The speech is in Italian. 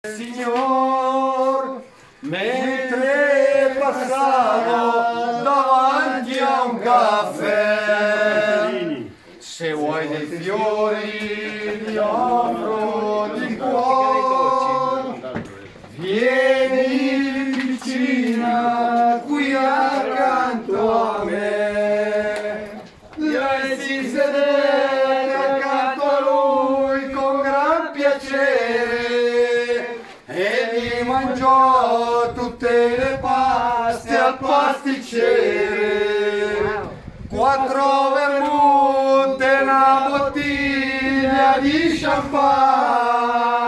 Signor, mentre passavo davanti a un caffè, se vuoi dei fiori ti offro di cuore, vieni vicina qui accanto a me, direi sedere accanto a lui con gran piacere. E mi mangiò tutte le paste al pasticcere, 4 vermouth e una bottiglia di champagne.